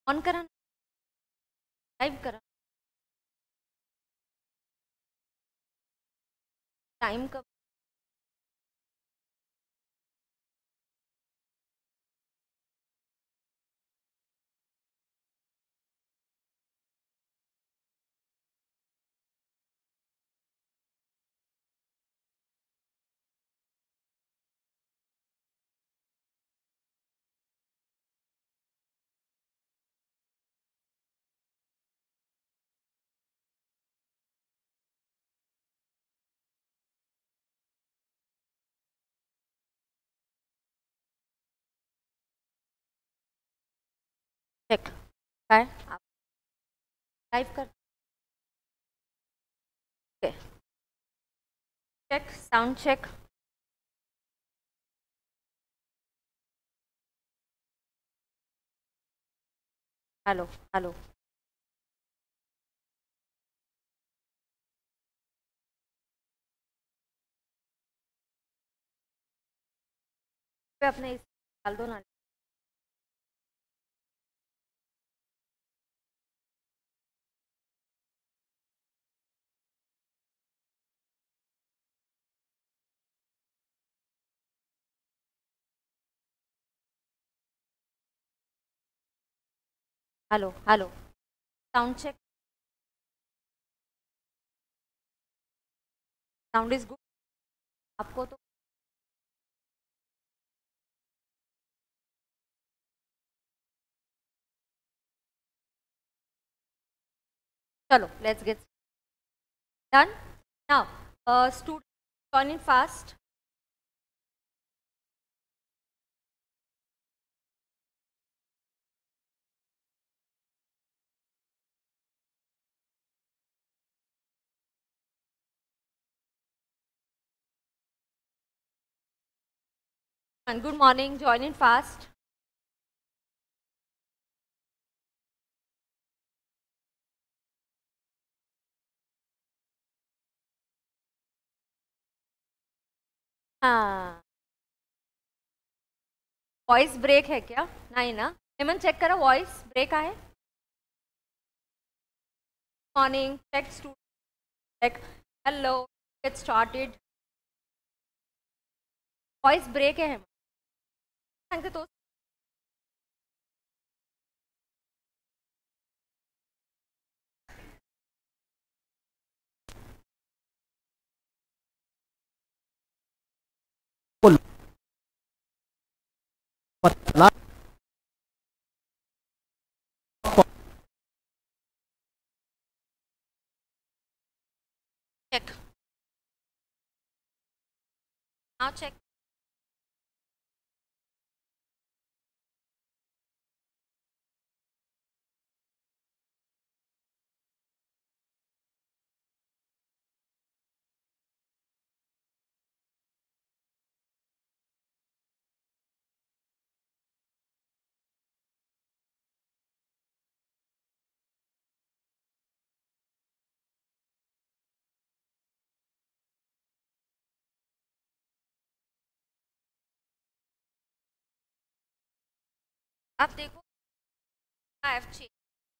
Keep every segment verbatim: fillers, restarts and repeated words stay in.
On करा, live करा, time कब? चेक काय आप लाइव कर, check sound check. Hello hello, पे अपने इस डाल दो ना। Hello hello, sound check, sound is good आपको तो? चलो let's get done now. Student join in fast. Good morning, join in fast. हाँ, वॉइस ब्रेक है क्या? नहीं ना, हेमन चेक करो वॉइस ब्रेक है। Morning, check student, check hello, get started. Voice break है हेमन, सांगते तो। चेक नाउ, चेक आप देखो। आई हैव चेक,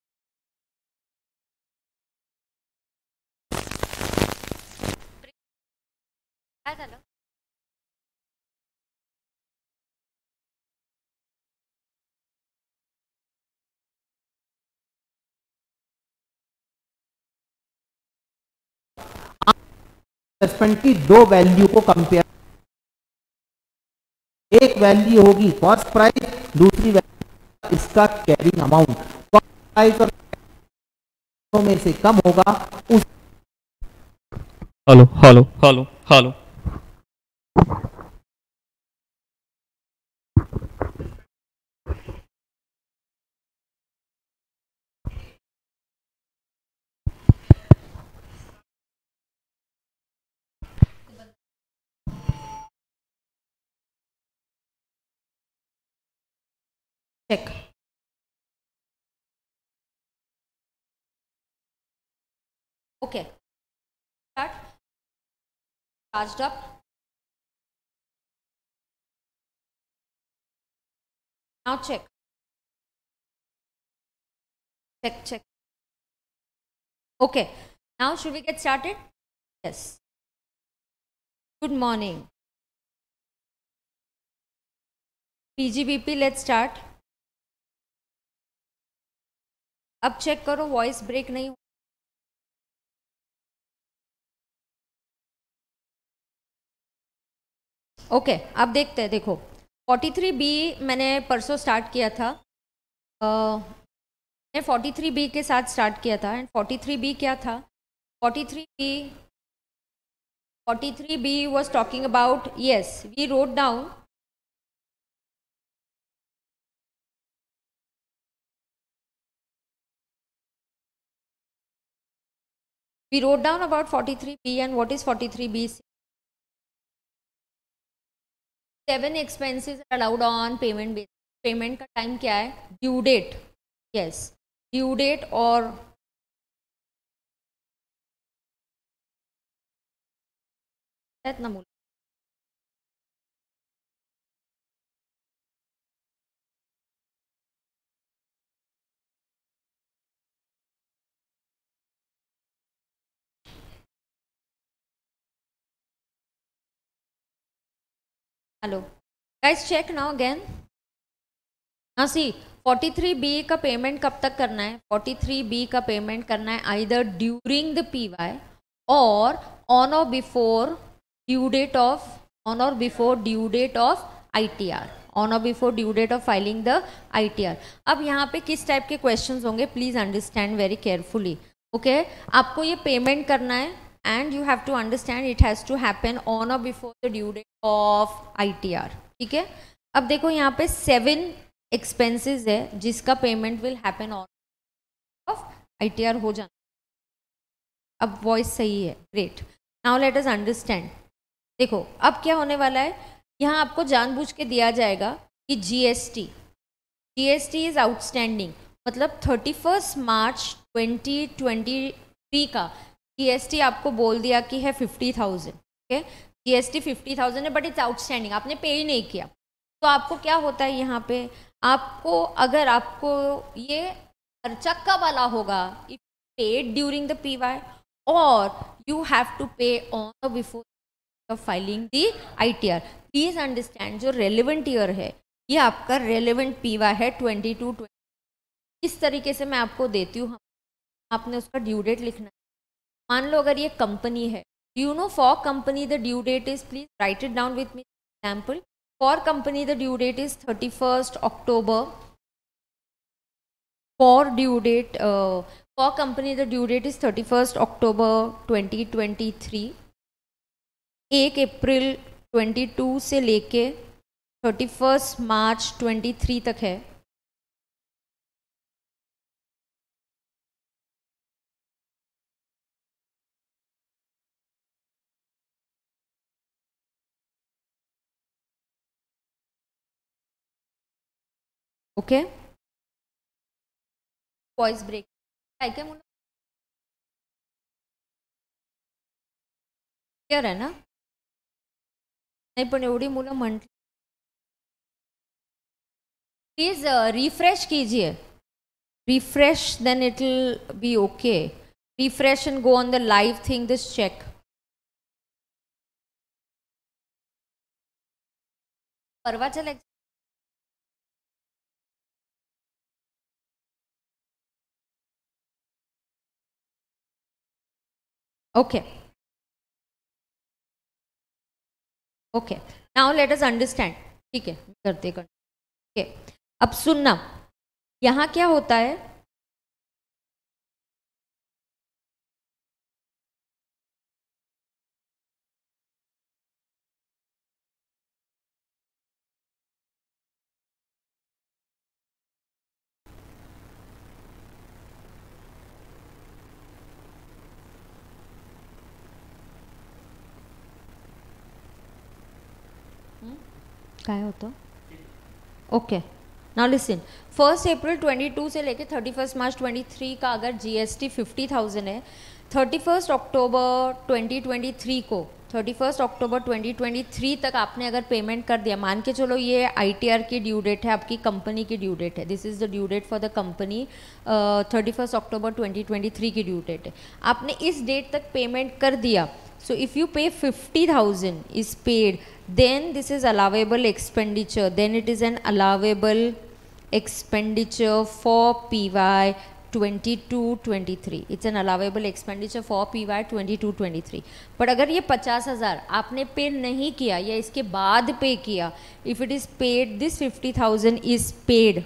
काय झालं? एडजस्टमेंट की दो वैल्यू को कंपेयर, एक वैल्यू होगी कॉस्ट प्राइस, दूसरी वैल्यू इसका कैरिंग अमाउंट। कॉस्ट प्राइस और में से कम होगा उस। Hello hello hello hello, check okay, start, charged up, now check. check, check. Okay, now should we get started? Yes. Good morning. P G B P, let's start. अब check करो voice break नहीं हो. Okay okay, अब देखते हैं. देखो forty three B मैंने परसों स्टार्ट किया था. uh, मैंने फोर्टी थ्री बी के साथ स्टार्ट किया था. एंड फोर्टी थ्री बी क्या था? Forty three B forty three B was talking about, yes we wrote down we wrote down about forty three B. And what is forty three B? Seven expenses are allowed on payment basis. Payment का time क्या है? Due date. Yes, due date और मूल. Hello guys, check now again. हाँ see, forty three B का payment कब तक करना है? फोर्टी थ्री बी का पेमेंट करना है either during the PY or on or before due date of on or before due date of ITR, on or before due date of filing the ITR. अब यहाँ पे किस type के questions होंगे, please understand very carefully. Okay, आपको ये payment करना है and you have to understand it has to happen on or before the due date of I T R. ठीक है. अब देखो यहाँ पे सेवन एक्सपेंसेस है जिसका payment will happen on of I T R हो जाना. अब वॉइस सही है, great. Now let us understand. देखो अब क्या होने वाला है, यहाँ आपको जानबूझ के दिया जाएगा कि जीएसटी जीएसटी इज आउटस्टैंडिंग, मतलब thirty first March twenty twenty three का जीएसटी आपको बोल दिया कि है fifty thousand. Okay, GST fifty thousand है बट इट्स आउटस्टैंडिंग, आपने पे ही नहीं किया. तो आपको क्या होता है यहाँ पे, आपको अगर आपको ये खर्चा कब वाला होगा, if paid during the PY or you have to pay on before filing the ITR. Please understand, जो रेलिवेंट ईयर है ये आपका रेलिवेंट पीवाई है ट्वेंटी टू ट्वेंटी. इस तरीके से मैं आपको देती हूँ. आपने उसका ड्यू डेट लिखना है. मान लो अगर ये कंपनी है, you know for company the due date is, please write it down with me. Example, for company the due date is thirty first October. For due date for company the due date is thirty first October twenty twenty three. एक April twenty two से लेके thirty first March twenty three तक है. Okay, voice break काय काय मुलं clear आहे ना? नाही पण एवढी मुलं म्हटली. प्लीज रिफ्रेश कीजिए. Refresh, then it will be okay. Refresh and go on the live thing, this check. परवाच्या lecture okay okay, now let us understand. ठीक है, करते करते. ओके, अब सुनना, यहाँ क्या होता है, काय होतं. Okay, now listen. First April twenty two से लेके thirty first March twenty three का अगर जीएसटी फिफ्टी थाउजेंड है, thirty first October twenty twenty three को thirty first October twenty twenty three तक आपने अगर पेमेंट कर दिया, मान के चलो ये आईटीआर की ड्यू डेट है, आपकी कंपनी की ड्यू डेट है, this is the due date for the company, thirty first October twenty twenty three की ड्यू डेट है, आपने इस डेट तक पेमेंट कर दिया. So if you pay fifty thousand is paid, then this is allowable expenditure, then it is an allowable expenditure for P Y twenty-two twenty-three. It's an allowable expenditure for P Y twenty-two twenty-three. But अगर ये पचास हज़ार आपने पे नहीं किया या इसके बाद पे किया, if it is paid, this fifty thousand is paid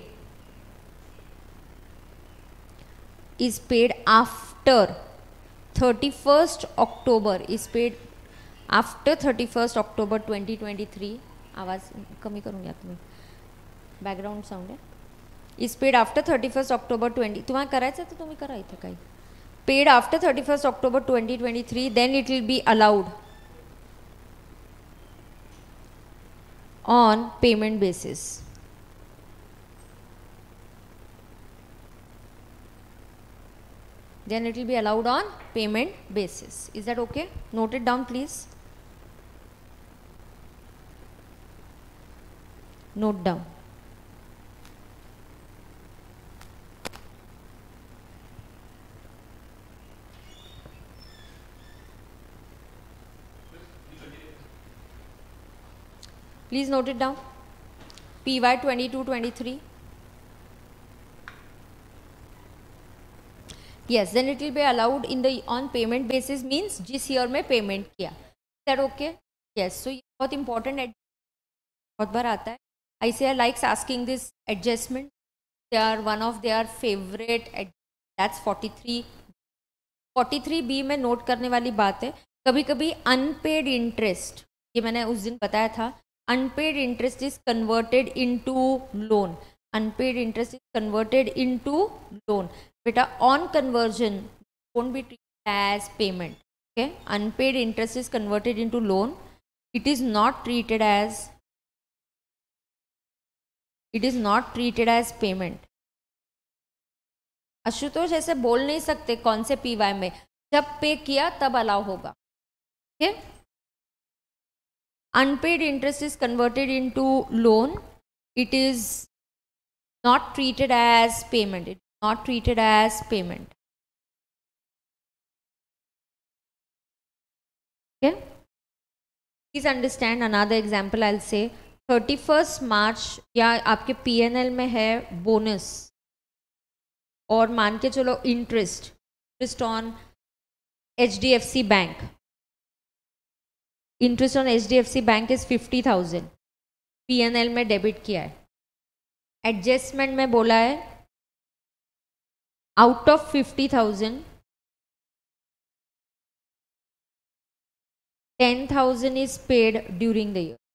is paid after thirty-first October, is paid after thirty-first October twenty twenty-three. आवाज़ कमी करूँगी आप तुम्हें, बैकग्राउंड साउंड है. Is paid after thirty first October twenty, तुम्हाला करायचं तर तुम्ही करा इथं काही. Paid after thirty first October twenty twenty three, then it will be allowed on payment basis. then it will be allowed on payment basis. Is that okay? Note it down please. Note down. Please note it down. P Y twenty-two twenty-three. Yes, then it will be allowed in the on payment basis, means जिस year में payment किया. Is that okay? Yes. So ये बहुत important है, बहुत बार आता है. I C A likes asking this adjustment. They are one of their favorite. That's forty-three. forty-three B में नोट करने वाली बात है, कभी कभी अनपेड इंटरेस्ट, ये मैंने उस दिन बताया था, unpaid interest is converted into loan. Unpaid interest is converted into loan. बेटा on conversion won't be treated as payment. Okay, unpaid interest is converted into loan. It is not treated as it is not treated as payment. Ashutosh ऐसे बोल नहीं सकते कौन से PY में, जब पे किया तब अलाउ होगा. okay? Unpaid interest is converted into loan. It is not treated as payment. It is not treated as payment. Okay? Please understand another example. I'll say thirty-first March या आपके P and L में है bonus, और मान के चलो interest interest on H D F C bank, interest on H D F C bank is fifty thousand, P and L में debit किया है. एडजस्टमेंट में बोला है out of fifty thousand ten thousand is paid during the year.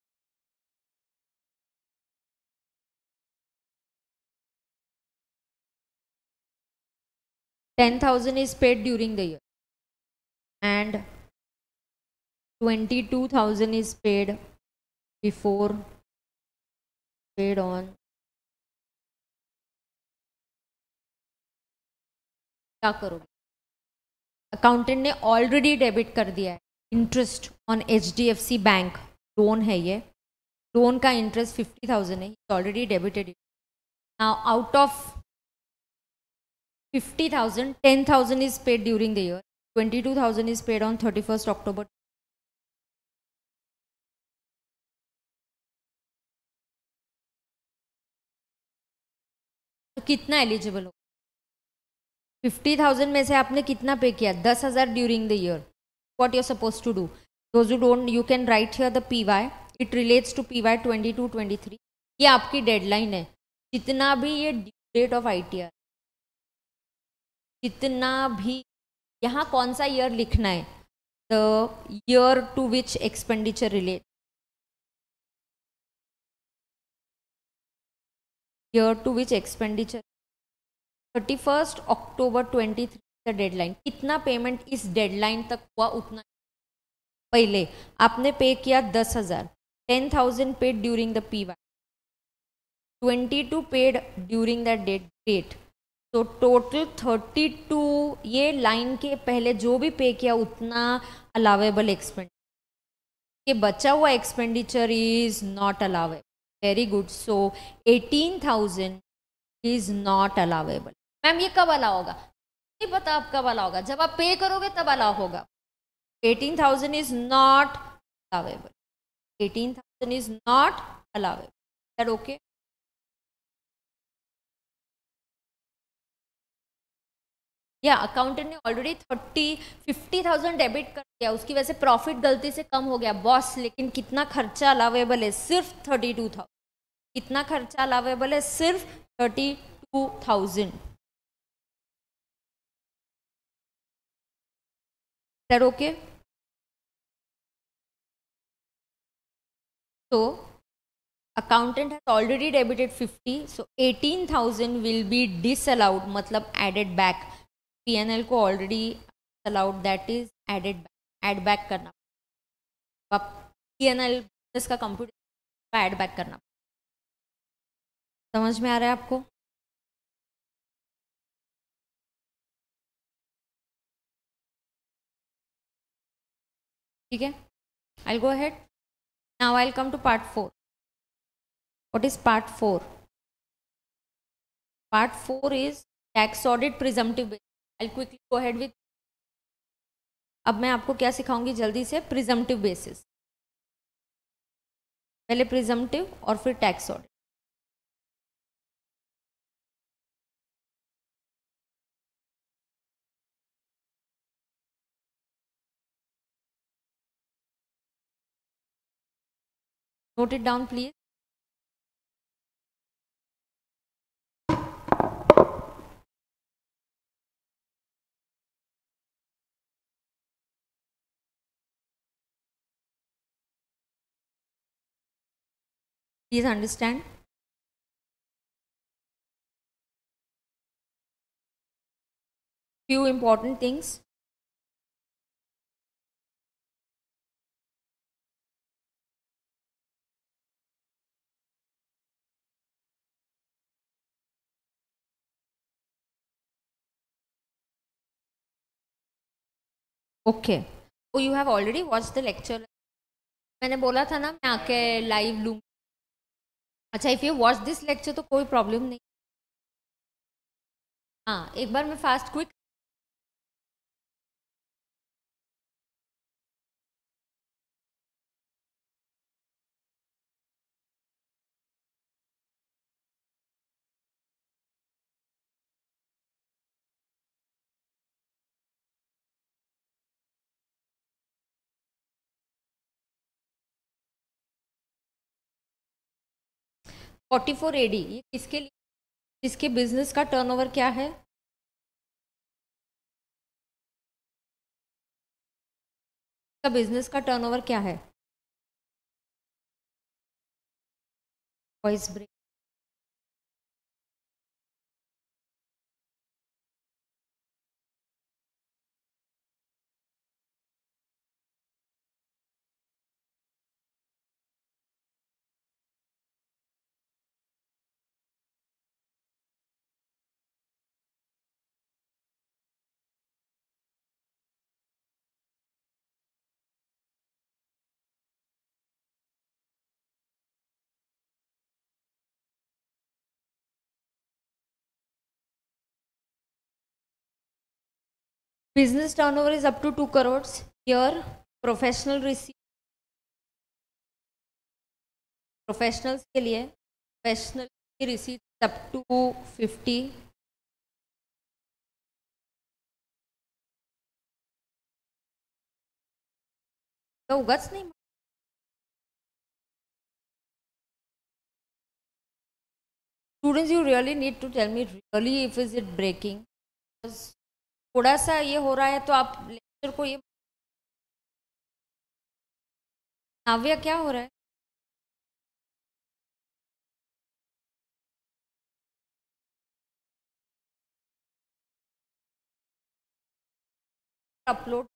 ten thousand is paid during the year and twenty-two thousand is paid before, paid on. क्या करोगे? Accountant ने already debit कर दिया है interest on H D F C bank, loan है ये, loan का interest fifty thousand है, already debited. Now out of fifty thousand, ten thousand is paid during the year, twenty-two thousand is paid on thirty-first October. तो कितना eligible हो? fifty thousand में से आपने कितना पे किया? दस हज़ार during the year. What you are suppose to do? Those who don't, you can write here the P Y. It relates to P Y twenty-two twenty-three. ये आपकी डेडलाइन है. जितना भी ये due date of I T R, जितना भी यहाँ कौन सा ईयर लिखना है, the year to which expenditure relate, year to which expenditure thirty first October twenty three का डेडलाइन. कितना पेमेंट इस डेडलाइन तक हुआ उतना. पहले आपने पे किया दस हजार, ten thousand paid during the P Y, twenty two paid during the date date, तो टोटल थर्टी टू. ये लाइन के पहले जो भी पे किया उतना अलावेबल एक्सपेंड. कि बचा हुआ expenditure is not allowable. Very good. So eighteen thousand is not allowable. Ma'am ये कब अलाउ होगा? नहीं पता अब कब अलाउ होगा. जब आप पे करोगे तब अलाउ होगा. Eighteen thousand is not allowable. Eighteen thousand is not allowable. That okay? या अकाउंटेंट ने already thirty fifty thousand debit कर दिया, उसकी वजह से प्रॉफिट गलती से कम हो गया बॉस. लेकिन कितना खर्चा अलाउेबल है? सिर्फ थर्टी टू थाउजेंड. कितना खर्चा अलाउेबल है? सिर्फ thirty two thousand. That okay? तो accountant has already debited fifty, so eighteen thousand will be disallowed, मतलब added back. P and L को already allowed, that is added back. add back करना. अब P and L business का computer add back करना. समझ में आ रहा है आपको? ठीक है. I'll go ahead. Now I'll come to part four. What is part four? Part four is tax audit presumptive basis. I'll quickly go ahead with. अब मैं आपको क्या सिखाऊंगी जल्दी से? Presumptive basis. पहले प्रिजम्पटिव और फिर tax audit. Note it down please. Please understand. Few important things. Okay. Oh you have already watch the lecture. मैंने बोला था ना मैं आके लाइव लूँ. अच्छा, if you watch this lecture तो कोई प्रॉब्लम नहीं. हाँ, एक बार मैं fast quick. Forty four A D ये किसके लिए? जिसके बिजनेस का टर्नओवर क्या है? का बिजनेस का टर्नओवर क्या है? Voice break. Business turnover is up to two crore. Here professional receipt. Professionals के लिए प्रोफेशनल की रिसीट अप टू फिफ्टी. तो उगच नहीं. Students, you really need to tell me really if is it breaking. थोड़ा सा ये हो रहा है तो आप लेक्चर को ये. नाव्या क्या हो रहा है? Upload.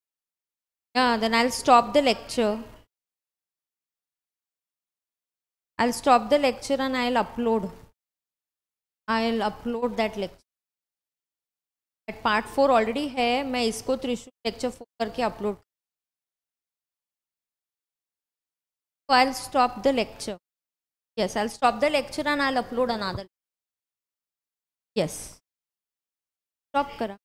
Yeah, then I'll stop the lecture. I'll stop the lecture and I'll upload. I'll upload that lecture. That part four already है, मैं इसको त्रिशूल lecture four करके upload. So I'll stop the lecture. Yes, I'll stop the lecture and I'll upload another. Yes. Stop करा.